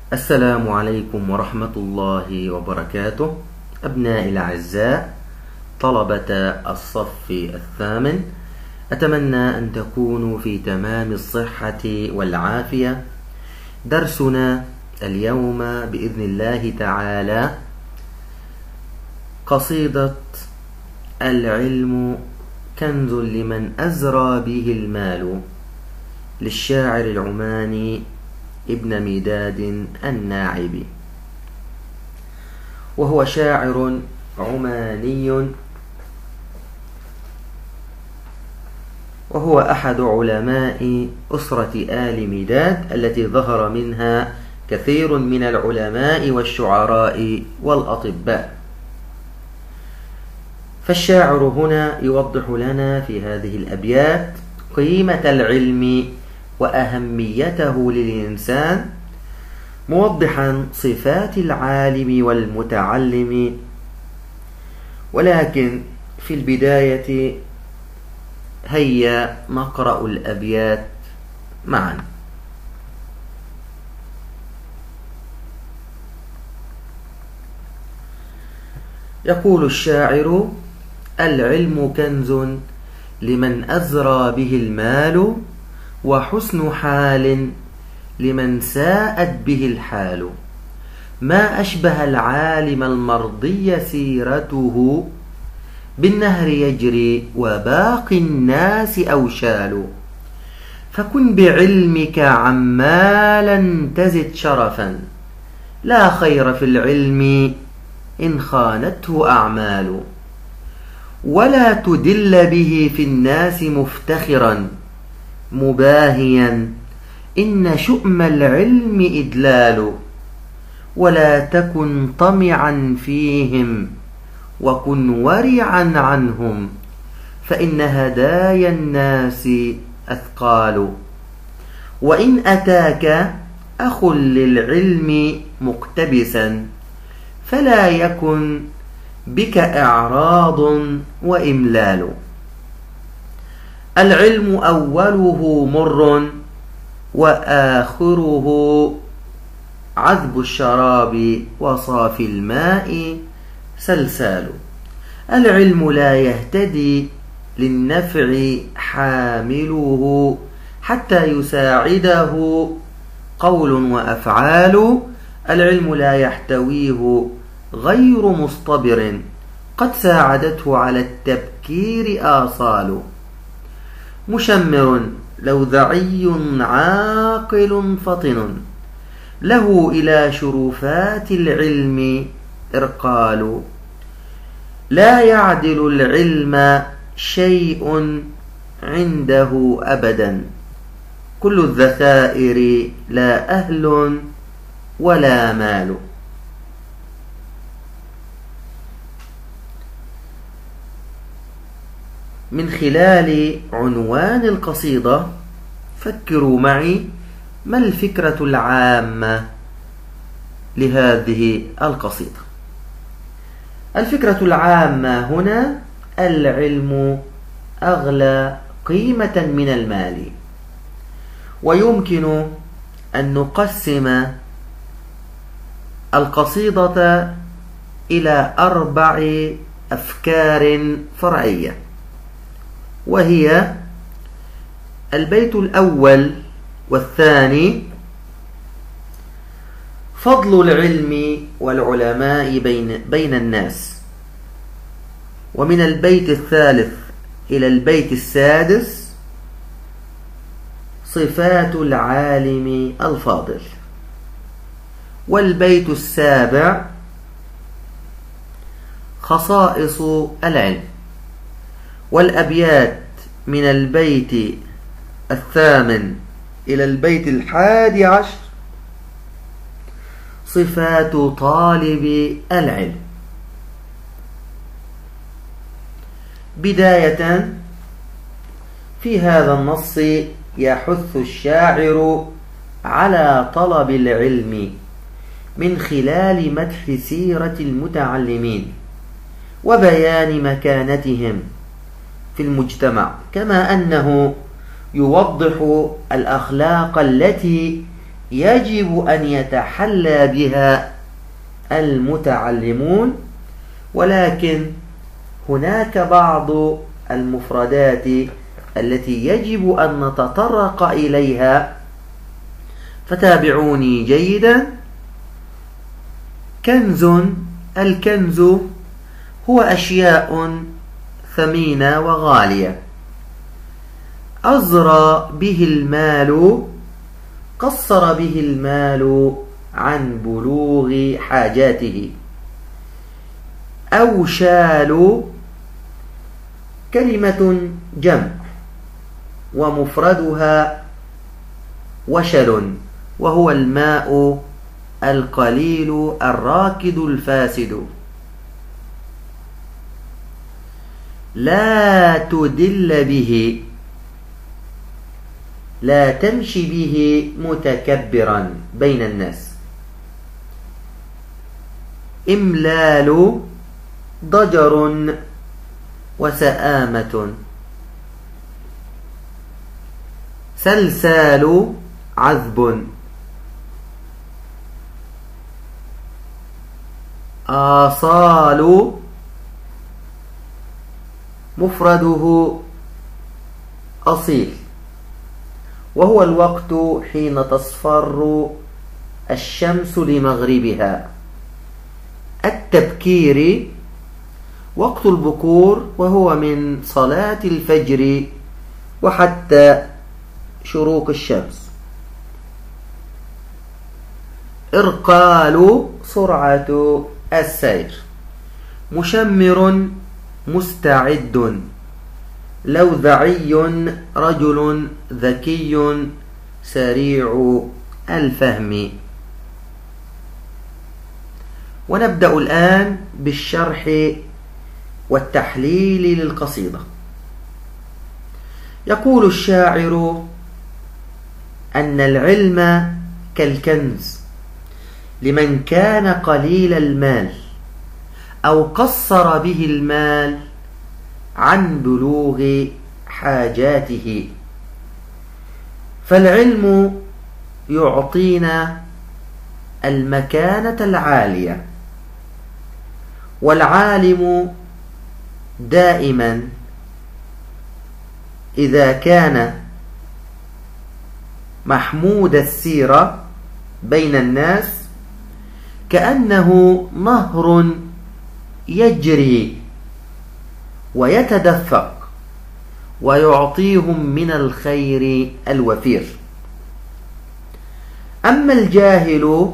السلام عليكم ورحمة الله وبركاته. أبنائي الأعزاء طلبة الصف الثامن، أتمنى أن تكونوا في تمام الصحة والعافية. درسنا اليوم بإذن الله تعالى قصيدة العلم كنز لمن أزرى به المال للشاعر العماني ابن مداد الناعبي، وهو شاعر عماني، وهو أحد علماء أسرة آل مداد التي ظهر منها كثير من العلماء والشعراء والأطباء. فالشاعر هنا يوضح لنا في هذه الأبيات قيمة العلم وأهميته للإنسان، موضحا صفات العالم والمتعلم. ولكن في البداية هيا نقرأ الأبيات معا. يقول الشاعر: العلم كنز لمن أزرى به المال، وحسن حال لمن ساءت به الحال. ما أشبه العالم المرضي سيرته، بالنهر يجري وباقي الناس أوشال. فكن بعلمك عمالا تزد شرفا، لا خير في العلم إن خانته أعمال. ولا تدل به في الناس مفتخرا مباهيا، إن شؤم العلم إدلال. ولا تكن طمعا فيهم وكن ورعا عنهم، فإن هدايا الناس أثقال. وإن أتاك أخ للعلم مقتبسا، فلا يكن بك إعراض وإملال. العلم أوله مر وآخره عذب الشراب وصافي الماء سلسال. العلم لا يهتدي للنفع حامله، حتى يساعده قول وأفعال. العلم لا يحتويه غير مصطبر، قد ساعدته على التبكير آصال. مشمر لوذعي عاقل فطن، له إلى شرفات العلم إرقال. لا يعدل العلم شيء عنده أبدا، كل الذخائر لا أهل ولا مال. من خلال عنوان القصيدة فكروا معي، ما الفكرة العامة لهذه القصيدة؟ الفكرة العامة هنا: العلم أغلى قيمة من المال. ويمكن أن نقسم القصيدة إلى 4 أفكار فرعية، وهي البيت الأول والثاني: فضل العلم والعلماء بين الناس. ومن البيت الثالث إلى البيت السادس: صفات العالم الفاضل. والبيت السابع: خصائص العلم. والأبيات من البيت الثامن إلى البيت 11: صفات طالب العلم. بداية، في هذا النص يحث الشاعر على طلب العلم من خلال مدح سيرة المتعلمين وبيان مكانتهم في المجتمع، كما أنه يوضح الأخلاق التي يجب أن يتحلى بها المتعلمون، ولكن هناك بعض المفردات التي يجب أن نتطرق إليها، فتابعوني جيدا. كنز. الكنز هو أشياء ثمينة وغالية. أزرى به المال، قصر به المال عن بلوغ حاجاته. أوشال كلمة جمع ومفردها وشل، وهو الماء القليل الراكد الفاسد. لا تدل به، لا تمشي به متكبرا بين الناس. إملال ضجر وسآمة. سلسال عذب. آصال مفرده أصيل، وهو الوقت حين تصفر الشمس لمغربها. التبكير وقت البكور، وهو من صلاة الفجر وحتى شروق الشمس. إرقال سرعة السير. مشمر مستعد. لوذعي رجل ذكي سريع الفهم. ونبدأ الآن بالشرح والتحليل للقصيدة. يقول الشاعر أن العلم كالكنز لمن كان قليل المال أو قصر به المال عن بلوغ حاجاته. فالعلم يعطينا المكانة العالية، والعالم دائما إذا كان محمود السيرة بين الناس كأنه نهر يجري ويتدفق ويعطيهم من الخير الوفير. أما الجاهل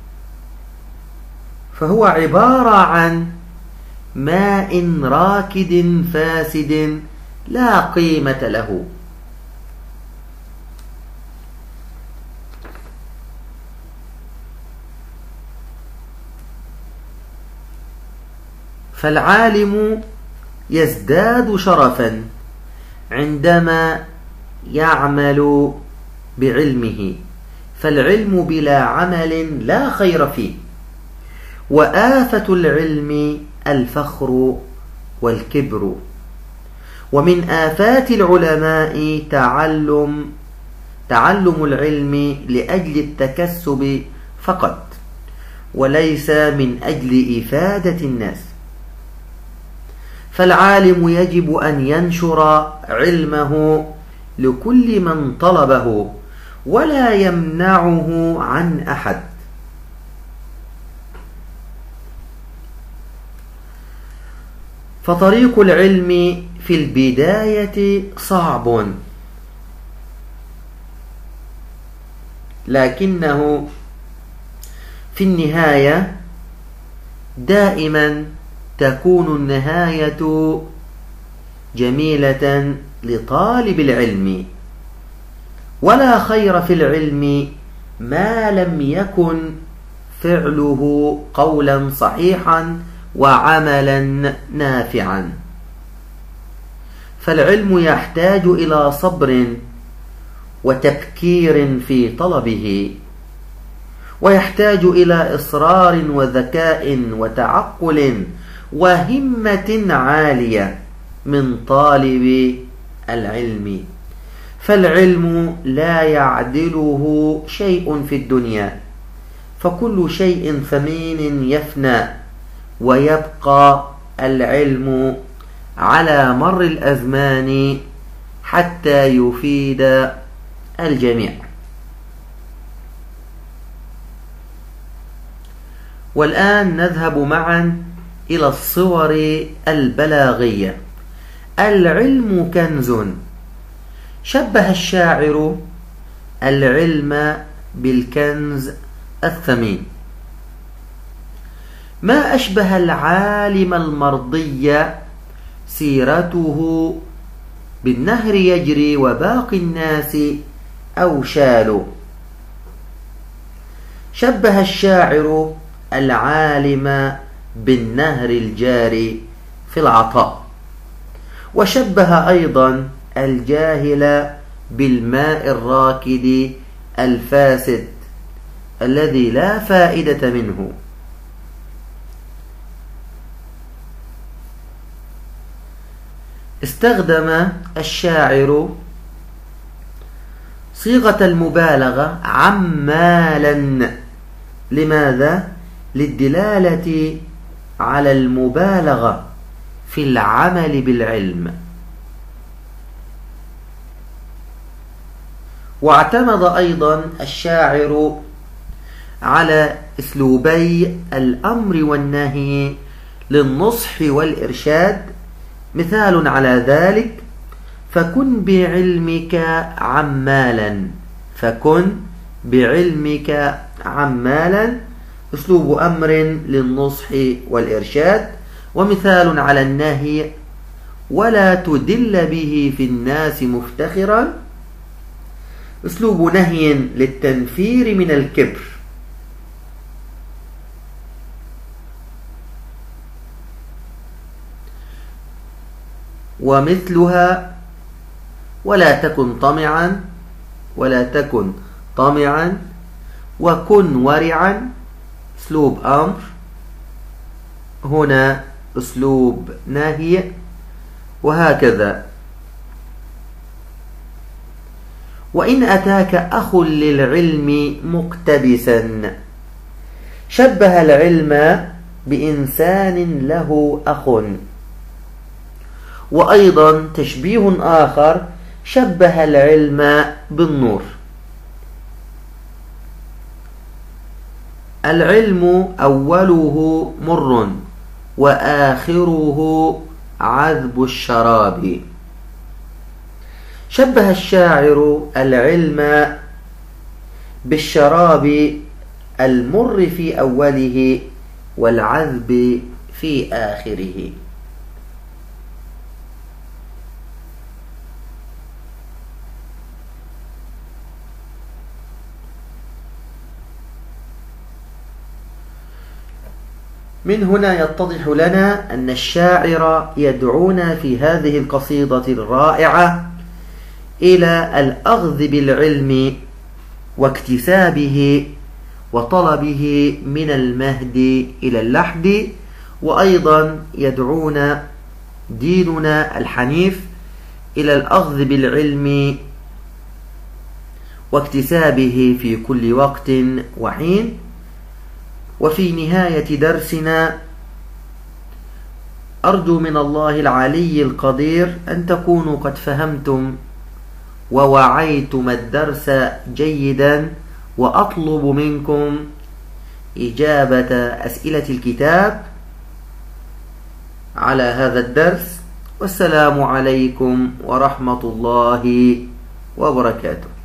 فهو عبارة عن ماء راكد فاسد لا قيمة له. فالعالم يزداد شرفا عندما يعمل بعلمه، فالعلم بلا عمل لا خير فيه. وآفة العلم الفخر والكبر. ومن آفات العلماء تعلم العلم لأجل التكسب فقط، وليس من أجل إفادة الناس. فالعالم يجب أن ينشر علمه لكل من طلبه ولا يمنعه عن أحد. فطريق العلم في البداية صعب، لكنه في النهاية دائما تكون النهاية جميلة لطالب العلم. ولا خير في العلم ما لم يكن فعله قولا صحيحا وعملا نافعا. فالعلم يحتاج إلى صبر وتبكير في طلبه، ويحتاج إلى إصرار وذكاء وتعقل وهمة عالية من طالب العلم. فالعلم لا يعدله شيء في الدنيا، فكل شيء ثمين يفنى، ويبقى العلم على مر الأزمان حتى يفيد الجميع. والآن نذهب معا إلى الصور البلاغية. العلم كنز. شبه الشاعر العلم بالكنز الثمين. ما أشبه العالم المرضي سيرته بالنهر يجري وباقي الناس أوشال. شبه الشاعر العالم بالنهر الجاري في العطاء، وشبه أيضا الجاهل بالماء الراكد الفاسد الذي لا فائدة منه. استخدم الشاعر صيغة المبالغة عمالا. لماذا؟ للدلالة على المبالغة في العمل بالعلم. واعتمد أيضا الشاعر على أسلوبي الأمر والنهي للنصح والإرشاد. مثال على ذلك: فكن بعلمك عمالا. فكن بعلمك عمالا، أسلوب أمر للنصح والإرشاد. ومثال على النهي: ولا تدل به في الناس مفتخرا، أسلوب نهي للتنفير من الكبر. ومثلها: ولا تكن طمعا. ولا تكن طمعا. وكن ورعا، أسلوب أمر، هنا أسلوب نهي، وهكذا. وإن أتاك أخ للعلم مقتبسا. شبه العلم بإنسان له أخ. وأيضا تشبيه آخر: شبه العلم بالنور. العلم أوله مر وآخره عذب الشراب. شبه الشاعر العلم بالشراب المر في أوله والعذب في آخره. من هنا يتضح لنا أن الشاعر يدعونا في هذه القصيدة الرائعة إلى الأخذ بالعلم واكتسابه وطلبه من المهد إلى اللحد. وأيضا يدعونا ديننا الحنيف إلى الأخذ بالعلم واكتسابه في كل وقت وحين. وفي نهاية درسنا أرجو من الله العلي القدير أن تكونوا قد فهمتم ووعيتم الدرس جيدا، وأطلب منكم إجابة أسئلة الكتاب على هذا الدرس. والسلام عليكم ورحمة الله وبركاته.